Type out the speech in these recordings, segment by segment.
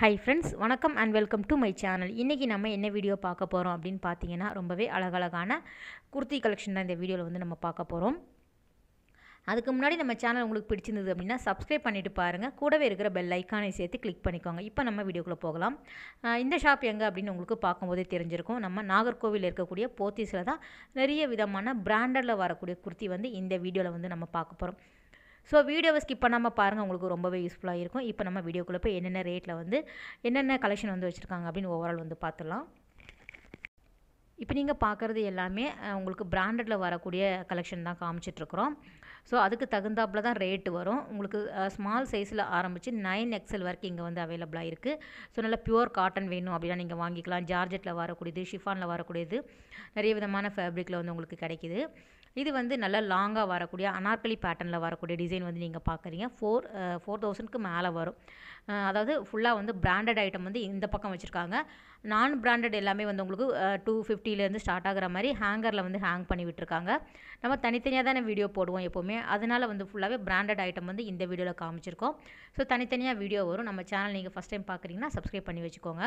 Hi friends, வணக்கம் and welcome to my channel. இன்றைக்கி நம்ம என்ன வீடியோ பார்க்க போகிறோம் அப்படின்னு பார்த்தீங்கன்னா, ரொம்பவே அழகழகான குர்த்தி கலெக்ஷன் தான் இந்த வீடியோவில் வந்து நம்ம பார்க்க போகிறோம். அதுக்கு முன்னாடி நம்ம சேனல் உங்களுக்கு பிடிச்சிருந்தது அப்படின்னா சப்ஸ்கிரைப் பண்ணிவிட்டு பாருங்கள். கூடவே இருக்கிற பெல் ஐக்கானை சேர்த்து கிளிக் பண்ணிக்கோங்க. இப்போ நம்ம வீடியோக்குள்ளே போகலாம். இந்த ஷாப் எங்கே அப்படின்னு உங்களுக்கு பார்க்கும்போதே தெரிஞ்சிருக்கும். நம்ம நாகர்கோவில் இருக்கக்கூடிய போத்தீஸில் தான் நிறைய விதமான பிராண்டடில் வரக்கூடிய குர்த்தி வந்து இந்த வீடியோவில் வந்து நம்ம பார்க்க போகிறோம். ஸோ வீடியோவை ஸ்கிப் பண்ணாமல் பாருங்கள், உங்களுக்கு ரொம்பவே யூஸ்ஃபுல்லாக இருக்கும். இப்போ நம்ம வீடியோக்குள்ளே போய் என்னென்ன ரேட்டில் வந்து என்னென்ன கலெக்ஷன் வந்து வச்சுருக்காங்க அப்படின்னு ஓவரால் வந்து பார்த்துடலாம். இப்போ நீங்கள் பார்க்குறது எல்லாமே உங்களுக்கு பிராண்டடில் வரக்கூடிய கலெக்ஷன் தான் காமிச்சிட்ருக்குறோம். ஸோ அதுக்கு தகுந்தாப்பில் தான் ரேட்டு வரும். உங்களுக்கு ஸ்மால் சைஸில் ஆரம்பித்து 9XL வரைக்கும் இங்கே வந்து அவைலபிளாக இருக்குது. ஸோ நல்லா பியூர் காட்டன் வேணும் அப்படின்னா நீங்கள் வாங்கிக்கலாம். ஜார்ஜெட்டில் வரக்கூடியது, ஷிஃபானில் வரக்கூடியது, நிறைய விதமான ஃபேப்ரிக்கில் வந்து உங்களுக்கு கிடைக்கிது. இது வந்து நல்லா லாங்காக வரக்கூடிய அனார்கலி பேட்டர்னில் வரக்கூடிய டிசைன் வந்து நீங்கள் பார்க்குறீங்க. 4000க்கு மேலே வரும். அதாவது ஃபுல்லாக வந்து பிராண்டட் ஐட்டம் வந்து இந்த பக்கம் வச்சுருக்காங்க. நான் பிராண்டட் எல்லாமே வந்து உங்களுக்கு 250லேருந்து ஸ்டார்ட் ஆகிற மாதிரி ஹேங்கரில் வந்து ஹேங் பண்ணி விட்டுருக்காங்க. நம்ம தனித்தனியாக தானே வீடியோ போடுவோம் எப்போவுமே, அதனால் வந்து ஃபுல்லாகவே பிராண்டட் ஐட்டம் வந்து இந்த வீடியோவில் காமிச்சிருக்கோம். ஸோ தனித்தனியாக வீடியோ வரும். நம்ம சேனல் நீங்கள் ஃபஸ்ட் டைம் பார்க்குறீங்கன்னா சப்ஸ்கிரைப் பண்ணி வச்சுக்கோங்க.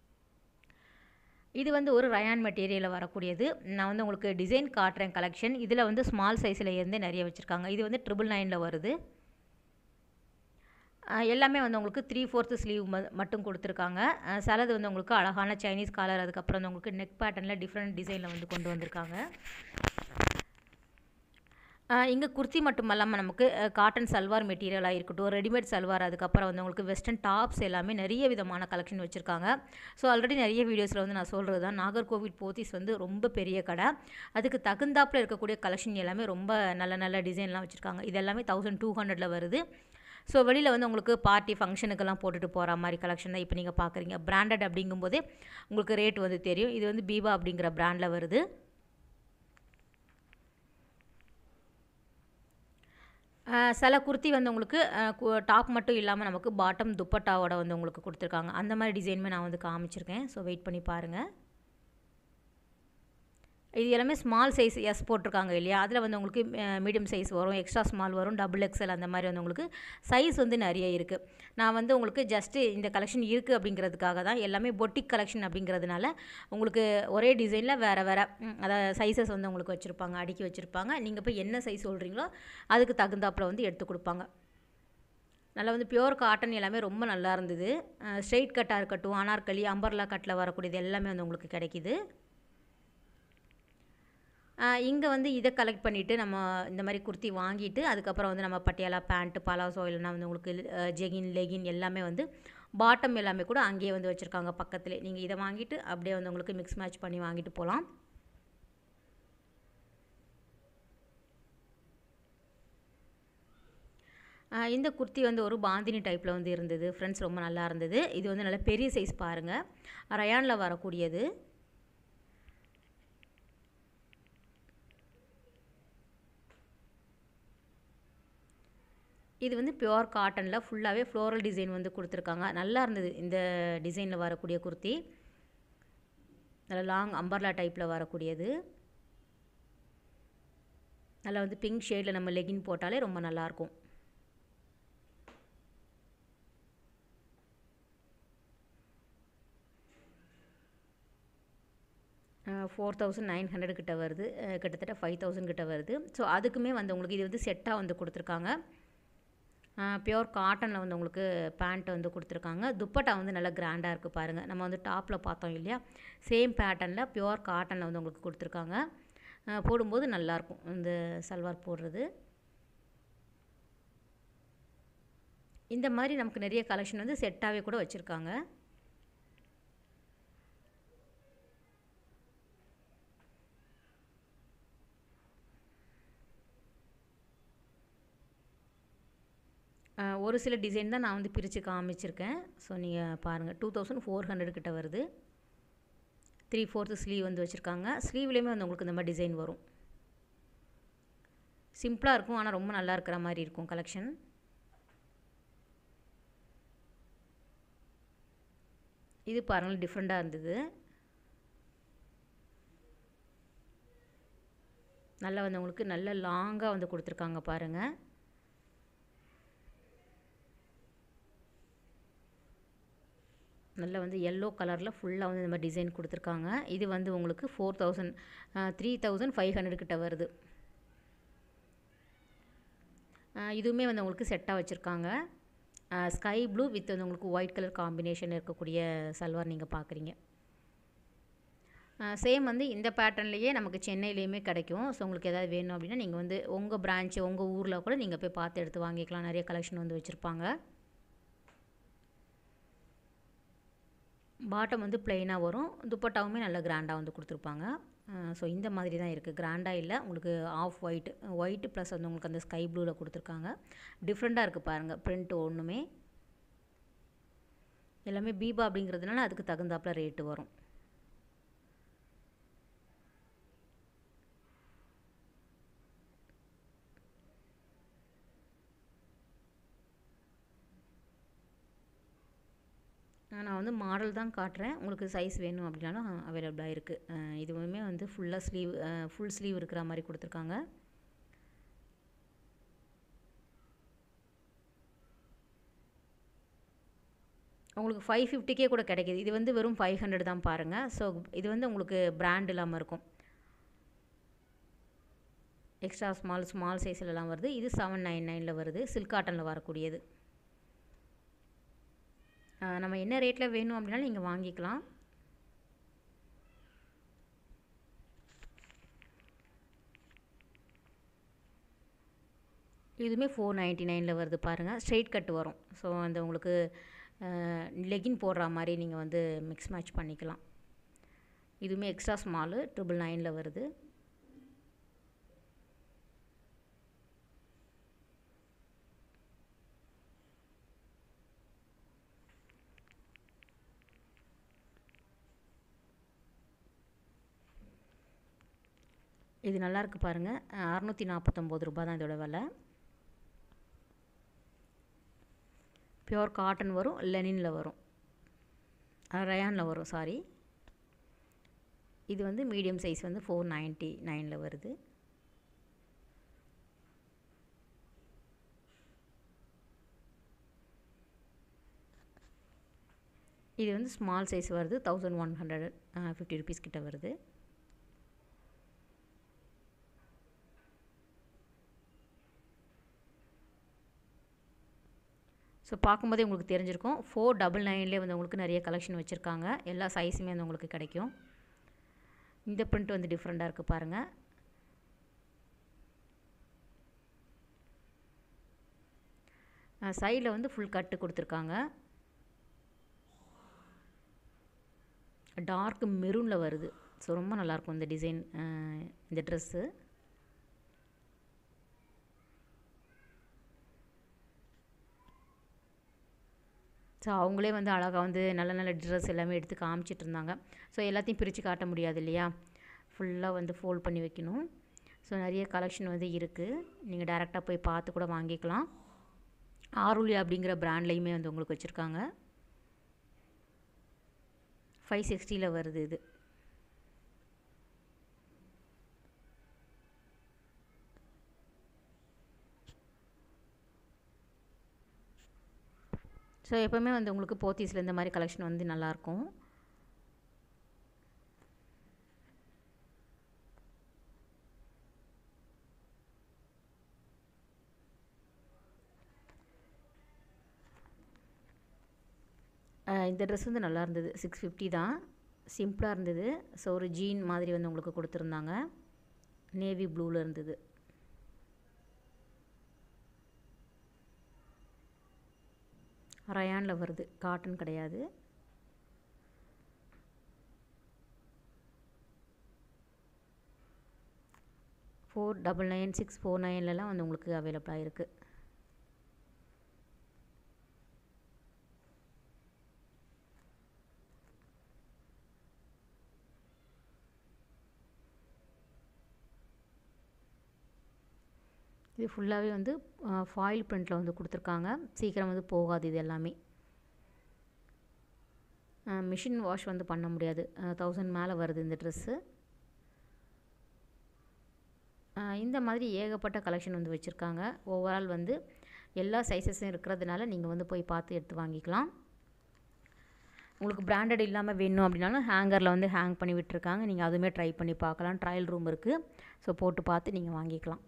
இது வந்து ஒரு ரயான் மெட்டீரியலில் வரக்கூடியது. நான் வந்து உங்களுக்கு டிசைன் காட்டுறேன் கலெக்ஷன். இதில் வந்து ஸ்மால் சைஸில் இருந்தே நிறைய வச்சுருக்காங்க. இது வந்து 999 வருது. எல்லாமே வந்து உங்களுக்கு 3/4 ஸ்லீவ் மட்டும் கொடுத்துருக்காங்க. சிலது வந்து உங்களுக்கு அழகான சைனீஸ் காலர், அதுக்கப்புறம் வந்து உங்களுக்கு நெக் பேட்டர்னில் டிஃப்ரெண்ட் டிசைனில் வந்து கொண்டு வந்திருக்காங்க. இங்கே குர்த்தி மட்டும் இல்லாமல் நமக்கு காட்டன் சல்வார் மெட்டீரியலாக இருக்கட்டும், ரெடிமேட் சல்வார், அதுக்கப்புறம் வந்து உங்களுக்கு வெஸ்டர்ன் டாப்ஸ் எல்லாமே நிறைய விதமான கலெக்ஷன் வச்சுருக்காங்க. ஸோ ஆல்ரெடி நிறைய வீடியோஸில் வந்து நான் சொல்கிறது தான், நாகர்கோவில் போத்தீஸ் வந்து ரொம்ப பெரிய கடை. அதுக்கு தகுந்தாப்பில் இருக்கக்கூடிய கலெக்ஷன் எல்லாமே ரொம்ப நல்ல நல்ல டிசைன்லாம் வச்சுருக்காங்க. இது எல்லாமே 1200 வருது. ஸோ வெளியில் வந்து உங்களுக்கு பார்ட்டி ஃபங்க்ஷனுக்கெல்லாம் போட்டுட்டு போகிற மாதிரி கலெக்ஷன் தான் இப்போ நீங்கள் பார்க்குறீங்க. பிராண்டட் அப்படிங்கும்போதே உங்களுக்கு ரேட் வந்து தெரியும். இது வந்து பீபா அப்படிங்கிற பிராண்டில் வருது. சில குர்த்தி வந்து உங்களுக்கு டாப் மட்டும் இல்லாமல் நமக்கு பாட்டம் துப்பட்டாவோட வந்து உங்களுக்கு கொடுத்துருக்காங்க. அந்த மாதிரி டிசைனுமே நான் வந்து காமிச்சிருக்கேன். ஸோ வெயிட் பண்ணி பாருங்கள். இது எல்லாமே ஸ்மால் சைஸ் எஸ் போட்டிருக்காங்க இல்லையா, அதில் வந்து உங்களுக்கு மீடியம் சைஸ் வரும், எக்ஸ்ட்ரா ஸ்மால் வரும், XXL அந்த மாதிரி வந்து உங்களுக்கு சைஸ் வந்து நிறைய இருக்குது. நான் வந்து உங்களுக்கு ஜஸ்ட்டு இந்த கலெக்ஷன் இருக்குது அப்படிங்கிறதுக்காக தான், எல்லாமே பொட்டிக் கலெக்ஷன் அப்படிங்கிறதுனால உங்களுக்கு ஒரே டிசைனில் வேறு வேறு அதாவது சைஸஸ் வந்து உங்களுக்கு வச்சுருப்பாங்க, அடுக்கி வச்சுருப்பாங்க. நீங்கள் போய் என்ன சைஸ் சொல்கிறீங்களோ அதுக்கு தகுந்தாப்பில் வந்து எடுத்து கொடுப்பாங்க. நல்லா வந்து பியூர் காட்டன் எல்லாமே ரொம்ப நல்லா இருந்தது. ஸ்ட்ரெயிட் கட்டாக இருக்கட்டும், அனார்கலி, அம்பர்லா கட்டில் வரக்கூடியது எல்லாமே வந்து உங்களுக்கு கிடைக்கிது. இங்கே வந்து இதை கலெக்ட் பண்ணிவிட்டு நம்ம இந்த மாதிரி குர்த்தி வாங்கிட்டு அதுக்கப்புறம் வந்து நம்ம பட்டியாலா பேண்ட்டு, பலாசோ இல்லைனா வந்து உங்களுக்கு ஜெகின், லெகின் எல்லாமே வந்து பாட்டம் எல்லாமே கூட அங்கேயே வந்து வச்சுருக்காங்க பக்கத்துலேயே. நீங்கள் இதை வாங்கிட்டு அப்படியே வந்து உங்களுக்கு மிக்ஸ் மேட்ச் பண்ணி வாங்கிட்டு போகலாம். இந்த குர்த்தி வந்து ஒரு பாந்தினி டைப்பில் வந்து இருந்தது ஃப்ரெண்ட்ஸ், ரொம்ப நல்லா இருந்தது. இது வந்து நல்ல பெரிய சைஸ் பாருங்கள், ரயானில் வரக்கூடியது. இது வந்து பியூர் காட்டனில் ஃபுல்லாகவே ஃப்ளோரல் டிசைன் வந்து கொடுத்துருக்காங்க. நல்லா இருந்தது இந்த டிசைனில் வரக்கூடிய குர்த்தி. நல்லா லாங் அம்பர்லா டைப்பில் வரக்கூடியது. நல்லா வந்து பிங்க் ஷேடில் நம்ம லெகின் போட்டாலே ரொம்ப நல்லாயிருக்கும். $4900 கிட்ட வருது, கிட்டத்தட்ட 5000 கிட்ட வருது. ஸோ அதுக்குமே வந்து உங்களுக்கு இது வந்து செட்டாக வந்து கொடுத்துருக்காங்க. பியூர் காட்டனில் வந்து உங்களுக்கு பேண்ட் வந்து கொடுத்துருக்காங்க. துப்பட்டா வந்து நல்லா கிராண்டாக இருக்குது பாருங்கள். நம்ம வந்து டாப்பில் பார்த்தோம் இல்லையா, சேம் பேட்டர்னில் பியூர் காட்டனில் வந்து உங்களுக்கு கொடுத்துருக்காங்க. போடும்போது நல்லாயிருக்கும் இந்த சல்வார் போடுறது. இந்த மாதிரி நமக்கு நிறைய கலெக்ஷன் வந்து செட்டாகவே கூட வச்சுருக்காங்க. ஒரு சில டிசைன் தான் நான் வந்து பிரித்து காமிச்சிருக்கேன். ஸோ நீங்கள் பாருங்கள், 2400 கிட்ட வருது. 3/4 ஸ்லீவ் வந்து வச்சுருக்காங்க. ஸ்லீவ்லேயுமே வந்து உங்களுக்கு இந்த மாதிரி டிசைன் வரும். சிம்பிளாக இருக்கும், ஆனால் ரொம்ப நல்லா இருக்கிற மாதிரி இருக்கும் கலெக்ஷன். இது பாருங்கள், டிஃப்ரெண்ட்டாக இருந்தது. நல்லா வந்து உங்களுக்கு நல்ல லாங்காக வந்து கொடுத்துருக்காங்க பாருங்கள். நல்ல வந்து எல்லோ கலரில் ஃபுல்லாக வந்து இந்த மாதிரி டிசைன் கொடுத்துருக்காங்க. இது வந்து உங்களுக்கு 3500 கிட்ட வருது. இதுவுமே வந்து உங்களுக்கு செட்டாக வச்சுருக்காங்க. ஸ்கை ப்ளூ வித் வந்து உங்களுக்கு ஒயிட் கலர் காம்பினேஷன் இருக்கக்கூடிய சல்வார் நீங்கள் பார்க்குறீங்க. சேம் வந்து இந்த பேட்டர்ன்லேயே நமக்கு சென்னையிலையுமே கிடைக்கும். ஸோ உங்களுக்கு எதாவது வேணும் அப்படின்னா நீங்கள் வந்து உங்கள் பிரான்ச்சு உங்கள் ஊரில் கூட நீங்கள் போய் பார்த்து எடுத்து வாங்கிக்கலாம். நிறைய கலெக்ஷன் வந்து வச்சுருப்பாங்க. பாட்டம் வந்து ப்ளெயினாக வரும். துப்பட்டாவுமே நல்ல கிராண்டாக வந்து கொடுத்துருப்பாங்க. ஸோ இந்த மாதிரி தான் இருக்குது. கிராண்டாக இல்லை, உங்களுக்கு ஆஃப் ஒயிட்டு ப்ளஸ் வந்து உங்களுக்கு அந்த ஸ்கை ப்ளூவில் கொடுத்துருக்காங்க. டிஃப்ரெண்ட்டாக இருக்குது பாருங்கள் பிரிண்ட் ஒன்றுமே. எல்லாமே பீபா அப்படிங்கிறதுனால அதுக்கு தகுந்தாப்பில் ரேட்டு வரும். நான் வந்து மாடல் தான் காட்டுறேன். உங்களுக்கு சைஸ் வேணும் அப்படின்னாலும் அவைலபிளாக இருக்குது. இதுவுமே வந்து ஃபுல் ஸ்லீவ் இருக்கிற மாதிரி கொடுத்துருக்காங்க. உங்களுக்கு 550 கூட கிடைக்கிது. இது வந்து வெறும் 500 தான் பாருங்கள். ஸோ இது வந்து உங்களுக்கு பிராண்ட் இல்லாமல் இருக்கும். எக்ஸ்ட்ரா ஸ்மால் சைஸ்லலாம் வருது. இது 799 வருது. சில்க் காட்டனில் வரக்கூடியது. நம்ம என்ன ரேட்டில் வேணும் அப்படின்னாலும் நீங்கள் வாங்கிக்கலாம். இதுவுமே 499 வருது பாருங்கள். ஸ்ட்ரெயிட் கட் வரும். ஸோ அந்த உங்களுக்கு லெகின் போடுற மாதிரி நீங்கள் வந்து மிக்ஸ் மேட்ச் பண்ணிக்கலாம். இதுவுமே எக்ஸ்ட்ரா ஸ்மாலு 999 வருது. இது நல்லாயிருக்கு பாருங்கள். 649 ரூபா தான் இதோட விலை. பியோர் காட்டன் வரும், லெனினில் வரும், ரயானில் வரும், சாரி. இது வந்து மீடியம் சைஸ் வந்து 499 வருது. இது வந்து ஸ்மால் சைஸ் வருது. 1150 ருபீஸ் கிட்ட வருது. ஸோ பார்க்கும்போதே உங்களுக்கு தெரிஞ்சிருக்கும். 499 வந்து உங்களுக்கு நிறைய கலெக்ஷன் வச்சுருக்காங்க. எல்லா சைஸுமே வந்து உங்களுக்கு கிடைக்கும். இந்த பிரிண்ட் வந்து டிஃப்ரெண்ட்டாக இருக்குது பாருங்கள். சைடில் வந்து ஃபுல் கட்டு கொடுத்துருக்காங்க. டார்க் மெரூனில் வருது. ஸோ ரொம்ப நல்லாயிருக்கும் இந்த டிசைன், இந்த ட்ரெஸ்ஸு. ஸோ அவங்களே வந்து அழகாக வந்து நல்ல நல்ல ட்ரெஸ் எல்லாமே எடுத்து காமிச்சிட்டு இருந்தாங்க. ஸோ எல்லாத்தையும் பிரித்து காட்ட முடியாது இல்லையா, ஃபுல்லாக வந்து ஃபோல்ட் பண்ணி வைக்கணும். ஸோ நிறைய கலெக்ஷன் வந்து இருக்குது. நீங்கள் டைரெக்டாக போய் பார்த்து கூட வாங்கிக்கலாம். ஆருளி அப்படிங்கிற பிராண்ட்லேயுமே வந்து உங்களுக்கு வச்சுருக்காங்க. 560 வருது இது. ஸோ எப்போவுமே வந்து உங்களுக்கு போத்தீஸில் இந்த மாதிரி கலெக்ஷன் வந்து நல்லாயிருக்கும். இந்த ட்ரெஸ் வந்து நல்லா இருந்தது. 650 தான், சிம்பிளாக இருந்தது. ஸோ ஒரு ஜீன் மாதிரி வந்து உங்களுக்கு கொடுத்துருந்தாங்க. நேவி ப்ளூவில் இருந்தது. ரயானில் வருது, காட்டன் கிடையாது. $499, $649 வந்து உங்களுக்கு அவைலபிளாக இருக்குது. இது ஃபுல்லாகவே வந்து ஃபாயில் பிரிண்டில் வந்து கொடுத்துருக்காங்க. சீக்கிரம் வந்து போகாது இது எல்லாமே. மிஷின் வாஷ் வந்து பண்ண முடியாது. 1000 மேலே வருது இந்த ட்ரெஸ்ஸு. இந்த மாதிரி ஏகப்பட்ட கலெக்ஷன் வந்து வச்சுருக்காங்க. ஓவரால் வந்து எல்லா சைஸஸும் இருக்கிறதுனால நீங்கள் வந்து போய் பார்த்து எடுத்து வாங்கிக்கலாம். உங்களுக்கு பிராண்டட் இல்லாமல் வேணும் அப்படின்னாலும் ஹேங்கரில் வந்து ஹேங் பண்ணி விட்டுருக்காங்க. நீங்கள் அதுவுமே ட்ரை பண்ணி பார்க்கலாம். ட்ரையல் ரூம் இருக்குது. ஸோ போட்டு பார்த்து நீங்கள் வாங்கிக்கலாம்.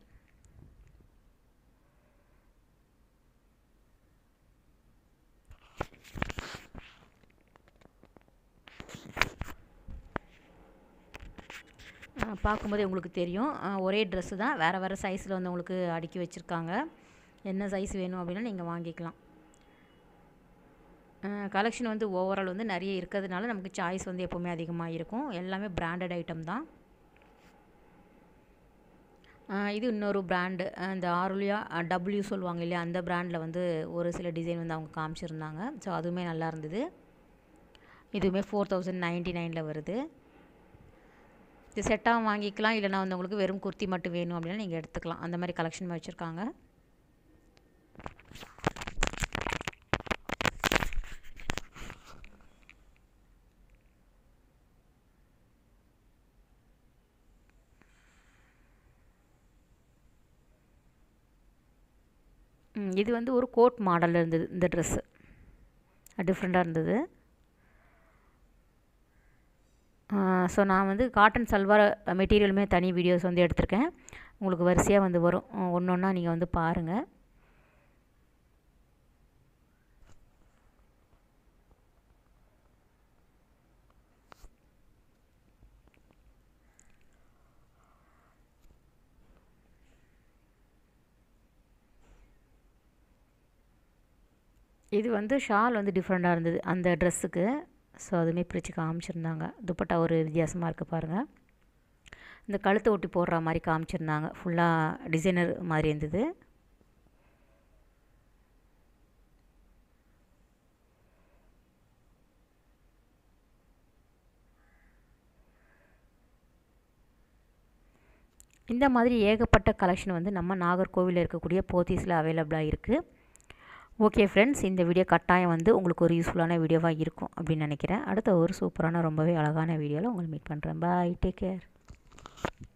பார்க்கும்போதே உங்களுக்கு தெரியும், ஒரே ட்ரெஸ்ஸு தான், வேறு வேறு சைஸில் வந்து உங்களுக்கு அடுக்கி வச்சுருக்காங்க. என்ன சைஸ் வேணும் அப்படின்னா நீங்கள் வாங்கிக்கலாம். கலெக்ஷன் வந்து ஓவரால் வந்து நிறைய இருக்கிறதுனால நமக்கு சாய்ஸ் வந்து எப்போவுமே அதிகமாக இருக்கும். எல்லாமே பிராண்டட் ஐட்டம் தான். இது இன்னொரு பிராண்டு, இந்த ஆருலியா டபிள்யூ சொல்லுவாங்க இல்லையா, அந்த பிராண்டில் வந்து ஒரு சில டிசைன் வந்து அவங்க காமிச்சிருந்தாங்க. ஸோ அதுவுமே நல்லா இருந்தது. இதுவுமே 4099 வருது. இது செட்டாக வாங்கிக்கலாம், இல்லைனா வந்து உங்களுக்கு வெறும் குர்த்தி மட்டும் வேணும் அப்படின்னா நீங்கள் எடுத்துக்கலாம். அந்த மாதிரி கலெக்ஷன் வச்சுருக்காங்க. இது வந்து ஒரு கோட் மாடலில் இருந்தது. இந்த ட்ரெஸ்ஸு டிஃப்ரெண்ட்டாக இருந்தது. ஸோ நான் வந்து காட்டன் சல்வார் மெட்டீரியலுமே தனி வீடியோஸ் வந்து எடுத்திருக்கேன். உங்களுக்கு வரிசையாக வந்து வரும், ஒன்று ஒன்றா நீங்கள் வந்து பாருங்கள். இது வந்து ஷால் வந்து டிஃப்ரெண்ட்டாக இருந்தது அந்த ட்ரெஸ்ஸுக்கு. ஸோ அதுவுமே பிரித்து காமிச்சிருந்தாங்க. துப்பட்டா ஒரு வித்தியாசமாக இருக்குது பாருங்கள். இந்த கழுத்தை ஒட்டி போடுற மாதிரி காமிச்சிருந்தாங்க. ஃபுல்லாக டிசைனர் மாதிரி இருந்தது. இந்த மாதிரி ஏகப்பட்ட கலெக்ஷன் வந்து நம்ம நாகர்கோவிலில் இருக்கக்கூடிய போத்தீஸில் அவைலபிளாக இருக்குது. ஓகே ஃப்ரெண்ட்ஸ், இந்த வீடியோ கட்டாயம் வந்து உங்களுக்கு ஒரு யூஸ்ஃபுல்லான வீடியோவாக இருக்கும் அப்படின்னு நினைக்கிறேன். அடுத்த ஒரு சூப்பரான ரொம்பவே அழகான வீடியோவில் உங்களை மீட் பண்ணுறேன். Bye, take care.